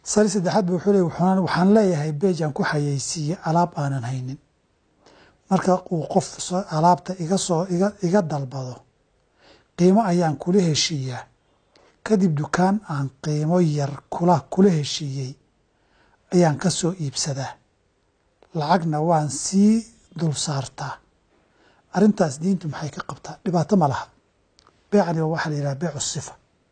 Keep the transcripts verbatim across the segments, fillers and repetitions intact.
sari saddexaad buu wuxuu leeyahay waxaan waxaan leeyahay page aan ku xayeysiiyey alaab aanan haynin marka uu qof alaabta iga soo iga iga dalbado qiimo ayaan kula heshiiyaa kadib dukaan aan qiimo yar kula kula heshiiyey ayaan ka soo iibsadaa lacagna waan sii dul saartaa arrintaas diintu maxay ka qabtaa dhibaato ma laha beecani waxa la yiraahdaa beecu sifa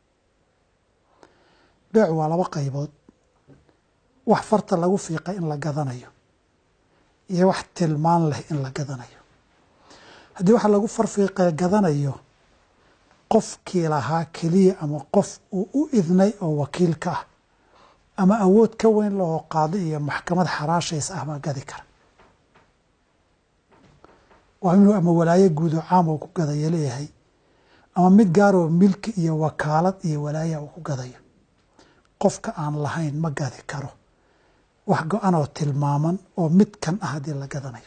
beecu waa laba qaybood wax farta lagu fiiqay in la gadanayo iyo wax tilmaan leh in la gadanayo haddii waxa lagu farfiiqay gadanayo qofkii lahaa keliya ama qof uu u idnay oo wakiilka ah ama awood ka weyn loo qaado iyo maxkamad xaraashays ah baa gadi kara waa inuu ama walaayo guud oo caam uu ku gadayo leeyahay ama mid gaar oo milki iyo wakaalad iyo walaaya uu ku gadayo qofka aan lahayn ma gadi karo wax go-an oo tilmaaman oo mid kan ah haddii la gadanayo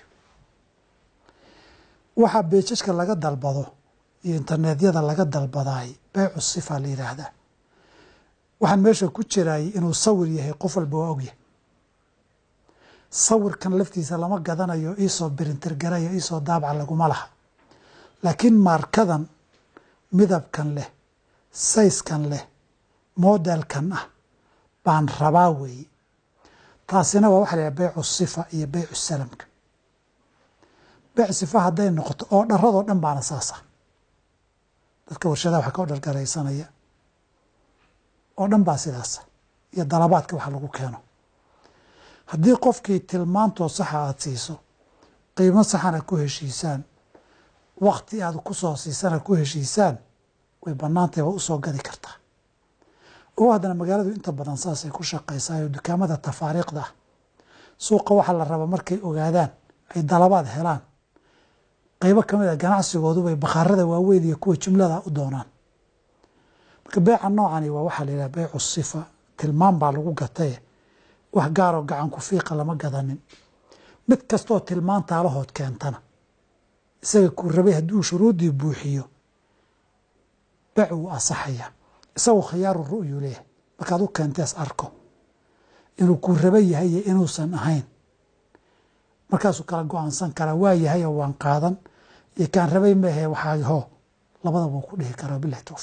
waxa beejashka laga dalbado iyo internetyada laga dalbadaay beecu sifa la yiraahdaa waxaan meesha ku jiray inuu sawir yahay qof walba waa ogyahay sawirkan laftiisa lama gadanayo isoo printer garayo isoo daabac laguma laha laakiin markadan midabkan leh size-kan leh modelkan ah baan rabaa weeye taasina waa waxa la yiraahdaa beecu sifa iyo beecu salamka beecu sifa hadday noqoto oo dharradoo dhan baana saasa dadka warshadaha waxa ka odhar garaysanaya oo dhan baa sidaas iyo dalabaadka waxa lagu keeno haddii qofkii tilmaantoo saxa aad siiso qiimo saxana ku heshiisaan waqti aad ku soo siisana ku heshiisaan way bannaantahay waa u soo gadi kartaa oo haddana magaaladu inta badan saasay ku shaqaysaayo dukaamada tafaariiqda ah suuqa waxa la raba markay ogaadaan ay dalabaad helaan qaybo ka mid a ganacsigoodu bay bakhaarada waaweyn iyo kuwa jumlada u doonaan marka beeca noocani waa waxaa la yidhaha beecu sifa tilmaan baa lagu gatay wax gaaroo gacan ku fiiqa lama gadanin mid kastoo tilmaan taalahood keentana isaga kuu rabay hadduu shuruuddii buuxiyo beec wuu asaxaya isagoo khiyaaru ru'yu leeyahay markaad u keentees arko inuu kuu raba yahay iyo inuusan ahayn markaasuu kala go-aansan karaa waa yahay oo waan qaadan iyo kaan rabay maahe waxaa hoo labadaba wuu ku dhihi karaa bilahi tawfiiq